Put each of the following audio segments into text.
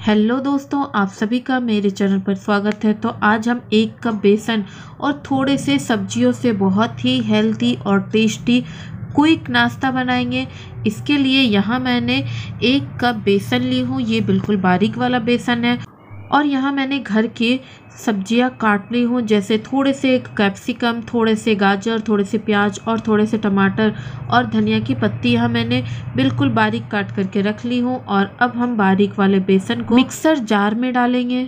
Hello दोस्तों, आप सभी का मेरे चैनल पर स्वागत है। तो आज हम 1 कप बेसन और थोड़े से सब्जियों से बहुत ही हेल्दी और टेस्टी क्विक नाश्ता बनाएंगे। इसके लिए यहाँ मैंने 1 कप बेसन ली हूँ। ये बिल्कुल बारीक वाला बेसन है। और यहाँ मैंने घर की सब्जियाँ काट ली हूँ, जैसे थोड़े से कैप्सिकम, थोड़े से गाजर, थोड़े से प्याज और थोड़े से टमाटर और धनिया की पत्ती यहाँ मैंने बिल्कुल बारीक काट करके रख ली हूँ। और अब हम बारीक वाले बेसन को मिक्सर जार में डालेंगे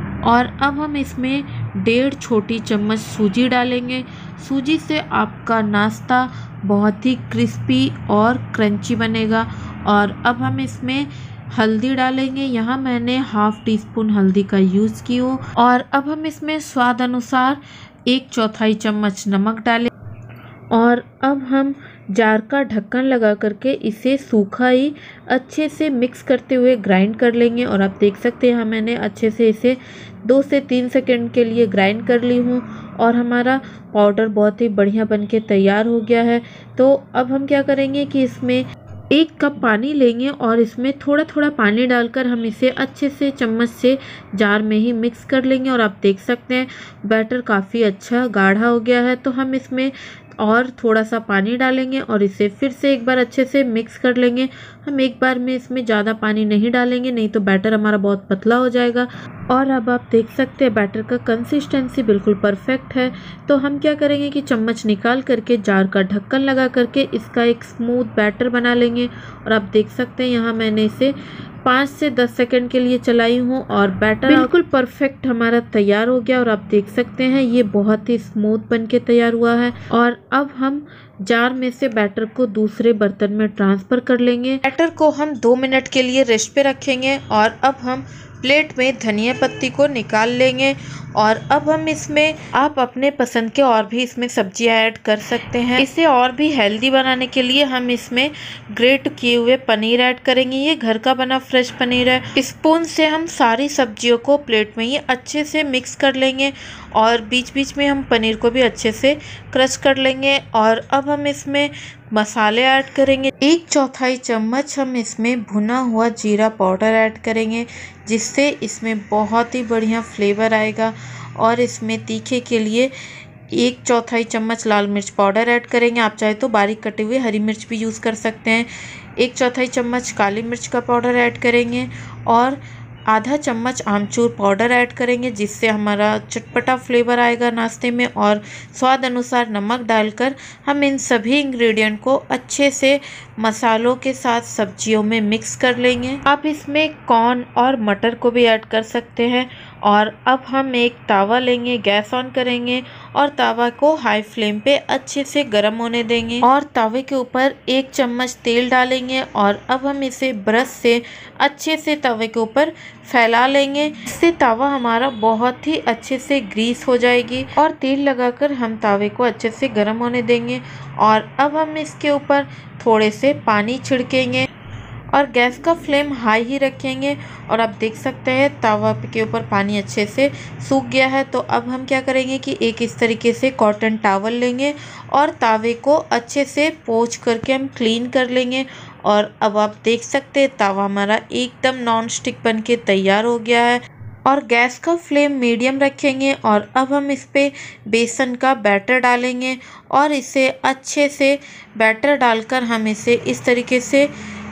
और अब हम इसमें 1.5 छोटी चम्मच सूजी डालेंगे। सूजी से आपका नाश्ता बहुत ही क्रिस्पी और क्रंची बनेगा। और अब हम इसमें हल्दी डालेंगे। यहाँ मैंने ½ टीस्पून हल्दी का यूज़ की हो। और अब हम इसमें स्वाद अनुसार 1/4 चम्मच नमक डालें। और अब हम जार का ढक्कन लगा करके इसे सूखा ही अच्छे से मिक्स करते हुए ग्राइंड कर लेंगे। और आप देख सकते हैं यहाँ मैंने अच्छे से इसे 2 से 3 सेकंड के लिए ग्राइंड कर ली हूँ और हमारा पाउडर बहुत ही बढ़िया बनके तैयार हो गया है। तो अब हम क्या करेंगे कि इसमें 1 कप पानी लेंगे और इसमें थोड़ा थोड़ा पानी डालकर हम इसे अच्छे से चम्मच से जार में ही मिक्स कर लेंगे। और आप देख सकते हैं बैटर काफ़ी अच्छा गाढ़ा हो गया है। तो हम इसमें और थोड़ा सा पानी डालेंगे और इसे फिर से एक बार अच्छे से मिक्स कर लेंगे। हम एक बार में इसमें ज़्यादा पानी नहीं डालेंगे, नहीं तो बैटर हमारा बहुत पतला हो जाएगा। और अब आप देख सकते हैं बैटर का कंसिस्टेंसी बिल्कुल परफेक्ट है। तो हम क्या करेंगे कि चम्मच निकाल करके जार का ढक्कन लगा करके इसका एक स्मूथ बैटर बना लेंगे। और आप देख सकते हैं यहाँ मैंने इसे 5 से 10 सेकंड के लिए चलाई हूँ और बैटर बिल्कुल परफेक्ट हमारा तैयार हो गया। और आप देख सकते हैं ये बहुत ही स्मूथ बन के तैयार हुआ है। और अब हम जार में से बैटर को दूसरे बर्तन में ट्रांसफ़र कर लेंगे। बैटर को हम 2 मिनट के लिए रेस्ट पे रखेंगे। और अब हम प्लेट में धनिया पत्ती को निकाल लेंगे। और अब हम इसमें आप अपने पसंद के और भी इसमें सब्जियां ऐड कर सकते हैं। इसे और भी हेल्दी बनाने के लिए हम इसमें ग्रेट किए हुए पनीर ऐड करेंगे। ये घर का बना फ्रेश पनीर है। स्पून से हम सारी सब्जियों को प्लेट में ही अच्छे से मिक्स कर लेंगे और बीच बीच में हम पनीर को भी अच्छे से क्रश कर लेंगे। और अब हम इसमें मसाले ऐड करेंगे। 1/4 चम्मच हम इसमें भुना हुआ जीरा पाउडर ऐड करेंगे, जिससे इसमें बहुत ही बढ़िया फ्लेवर आएगा। और इसमें तीखे के लिए 1/4 चम्मच लाल मिर्च पाउडर ऐड करेंगे। आप चाहे तो बारीक कटे हुए हरी मिर्च भी यूज़ कर सकते हैं। 1/4 चम्मच काली मिर्च का पाउडर ऐड करेंगे और ½ चम्मच आमचूर पाउडर ऐड करेंगे, जिससे हमारा चटपटा फ्लेवर आएगा नाश्ते में। और स्वाद अनुसार नमक डालकर हम इन सभी इंग्रेडिएंट को अच्छे से मसालों के साथ सब्जियों में मिक्स कर लेंगे। आप इसमें कॉर्न और मटर को भी ऐड कर सकते हैं। और अब हम एक तावा लेंगे, गैस ऑन करेंगे और तावा को हाई फ्लेम पे अच्छे से गर्म होने देंगे। और तावे के ऊपर 1 चम्मच तेल डालेंगे और अब हम इसे ब्रश से अच्छे से तवे के ऊपर फैला लेंगे। इससे तावा हमारा बहुत ही अच्छे से ग्रीस हो जाएगी। और तेल लगाकर हम तावे को अच्छे से गर्म होने देंगे। और अब हम इसके ऊपर थोड़े से पानी छिड़केंगे और गैस का फ्लेम हाई ही रखेंगे। और आप देख सकते हैं तवा के ऊपर पानी अच्छे से सूख गया है। तो अब हम क्या करेंगे कि एक इस तरीके से कॉटन टॉवल लेंगे और तावे को अच्छे से पोंछ करके हम क्लीन कर लेंगे। और अब आप देख सकते हैं तवा हमारा एकदम नॉन स्टिक बन के तैयार हो गया है। और गैस का फ्लेम मीडियम रखेंगे। और अब हम इस पे बेसन का बैटर डालेंगे और इसे अच्छे से बैटर डालकर हम इसे इस तरीके से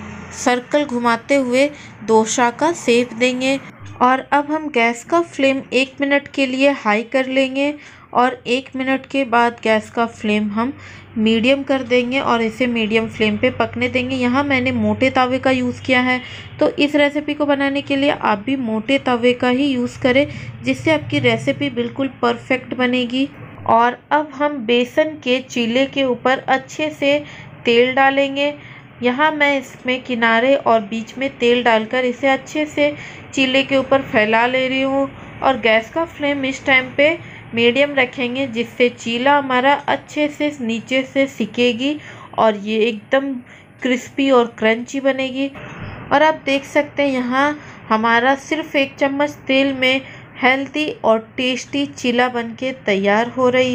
सर्कल घुमाते हुए डोसा का शेप देंगे। और अब हम गैस का फ्लेम 1 मिनट के लिए हाई कर लेंगे और 1 मिनट के बाद गैस का फ्लेम हम मीडियम कर देंगे और इसे मीडियम फ्लेम पे पकने देंगे। यहाँ मैंने मोटे तवे का यूज़ किया है, तो इस रेसिपी को बनाने के लिए आप भी मोटे तवे का ही यूज़ करें, जिससे आपकी रेसिपी बिल्कुल परफेक्ट बनेगी। और अब हम बेसन के चीले के ऊपर अच्छे से तेल डालेंगे। यहाँ मैं इसमें किनारे और बीच में तेल डालकर इसे अच्छे से चीले के ऊपर फैला ले रही हूँ। और गैस का फ्लेम इस टाइम पे मीडियम रखेंगे, जिससे चीला हमारा अच्छे से नीचे से सिकेगी और ये एकदम क्रिस्पी और क्रंची बनेगी। और आप देख सकते हैं यहाँ हमारा सिर्फ 1 चम्मच तेल में हेल्दी और टेस्टी चीला बनके तैयार हो रही है।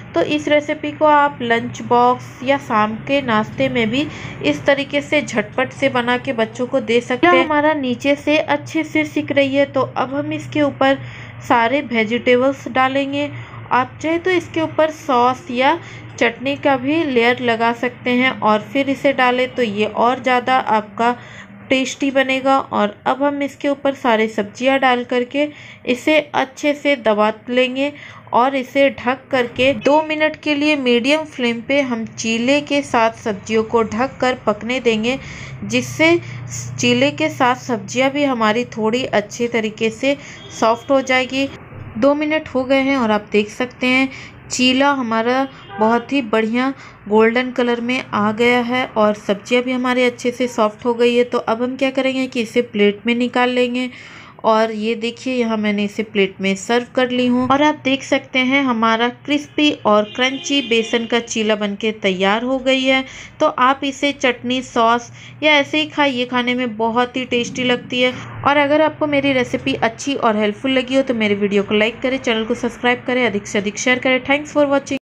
तो इस रेसिपी को आप लंच बॉक्स या शाम के नाश्ते में भी इस तरीके से झटपट से बना के बच्चों को दे सकते हैं। हमारा नीचे से अच्छे से सिक रही है, तो अब हम इसके ऊपर सारे वेजिटेबल्स डालेंगे। आप चाहे तो इसके ऊपर सॉस या चटनी का भी लेयर लगा सकते हैं और फिर इसे डालें तो ये और ज़्यादा आपका टेस्टी बनेगा। और अब हम इसके ऊपर सारे सब्जियां डाल करके इसे अच्छे से दबा लेंगे और इसे ढक करके 2 मिनट के लिए मीडियम फ्लेम पे हम चीले के साथ सब्जियों को ढक कर पकने देंगे, जिससे चीले के साथ सब्जियां भी हमारी थोड़ी अच्छे तरीके से सॉफ्ट हो जाएगी। 2 मिनट हो गए हैं और आप देख सकते हैं चीला हमारा बहुत ही बढ़िया गोल्डन कलर में आ गया है और सब्जियां भी हमारे अच्छे से सॉफ्ट हो गई है। तो अब हम क्या करेंगे कि इसे प्लेट में निकाल लेंगे और ये देखिए यहाँ मैंने इसे प्लेट में सर्व कर ली हूँ। और आप देख सकते हैं हमारा क्रिस्पी और क्रंची बेसन का चीला बनके तैयार हो गई है। तो आप इसे चटनी, सॉस या ऐसे ही खाइए, खाने में बहुत ही टेस्टी लगती है। और अगर आपको मेरी रेसिपी अच्छी और हेल्पफुल लगी हो तो मेरे वीडियो को लाइक करें, चैनल को सब्सक्राइब करें, अधिक से अधिक शेयर करें। Thanks for watching.